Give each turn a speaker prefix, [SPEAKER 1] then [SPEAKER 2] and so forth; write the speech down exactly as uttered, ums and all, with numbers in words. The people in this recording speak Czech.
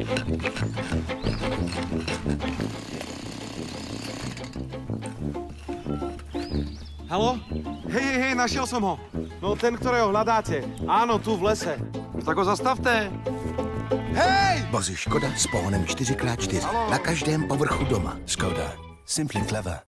[SPEAKER 1] Haló? Hej, hej, hej, našiel som ho. No ten, ktorého hľadáte. Áno, tu v lese. Tak ho zastavte. Hej!
[SPEAKER 2] Vozy Škoda s pohonem čtyři krát čtyři. Na každém povrchu doma.
[SPEAKER 3] Škoda. Simply clever.